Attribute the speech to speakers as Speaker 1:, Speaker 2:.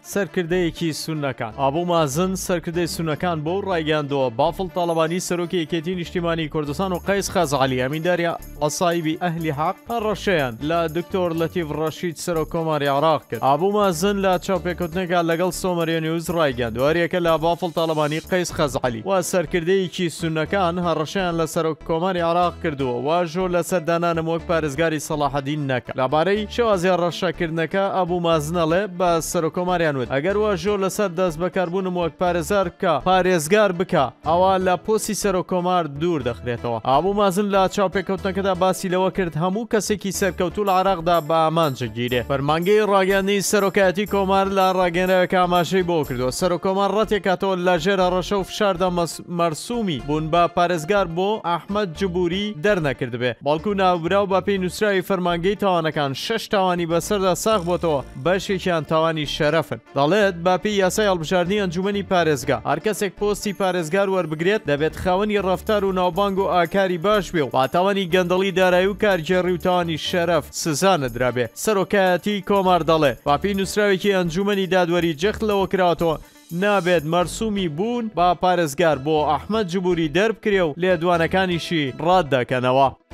Speaker 1: سەرکردەیەکی سونەکان ئابوو مازن سەرکردەی سونەکان بۆ ڕایگەاندەوە بافڵ تاڵەبانی سەرۆکی یەکێتی نیشتیمانی کوردستان و قەیس خەزعەلی ئەمینداری ئەسایبی ئەهلی حەق هەڕەشەیان لە دکتۆر لەتیف ڕەشید سەرۆک کۆماری عێراق کرد. ئابوو مازن لە چاوپێکەوتنێکا لەگەڵ سۆمەریە نیوز ڕایگەاند وەریەکە لە بافڵ تاڵەبانی قەیس خەزعەلی و سەرکردەیەکی سونەکان هەڕەشەیان لە سەرۆک کۆماری عێراق کردووە واژۆ لەسەر دانانم وەک پارێزگاری سەلاحەدین نەکە. لەبارەی شێوازی ڕەشەکردنەکە ئابوو مازنەڵێ بە سەرۆکۆماریان وت ئەگەر واژۆ لەسەر دەست بەکاربوونم وەک پارێزار بکە پارێزگار بکە ئەوە لە پۆستی سەرۆکۆمار دوور دەخرێتەوە. ئابوو مازن لە چاوپێکەوتنەکەدا باسی لەوە کرد هەموو کەسێکی سەرکەوتوو لە عێراقدا بە ئامانجگیرێ. فەرمانگەی ڕاگەاندنی سەرۆکایەتی کۆمار لە ڕاگەیەنەوەکە ئاماژەی بۆ کردووە سەرۆکۆمار ڕەتێکاتەوە لە ژێرە ڕەشە و فشاردا مەرسومی بوون بە پارێزگار بۆ ئەحمەد جبوری دەرنەکردبێ. بەڵکو ناوبراو بە پێی نووسراوی فەرمانگەی تاوانەکان 6 تاوانی بەسەردا ساغ بۆتەوە بەشێکیان تاوانی شەرەفن. دەڵێت باپی یاسای هەڵبژاردننی ئەنجومەنی پارێزگا هەر کەسێک پۆستی پارێزگار وەربگرێت دەبێت خاوەنی ڕەفتار و ناوبانگ و ئاکاری باش بێ و پاتاوانی گەندەڵی دارایی و کارگێڕی و تاوانی شەرەف سزا نەدرابێ. سەرۆکایەتی کۆمار دەڵێ باپی نووسراوێکی ئەنجومەنی دادوەری جەخت لەوە کراوەتەوە نابێت مەرسومی بوون با پارێزگار بۆ ئەحمەد جبوری دەربکرێ و لێدوانەکانیشی ڕاد دەکەنەوە.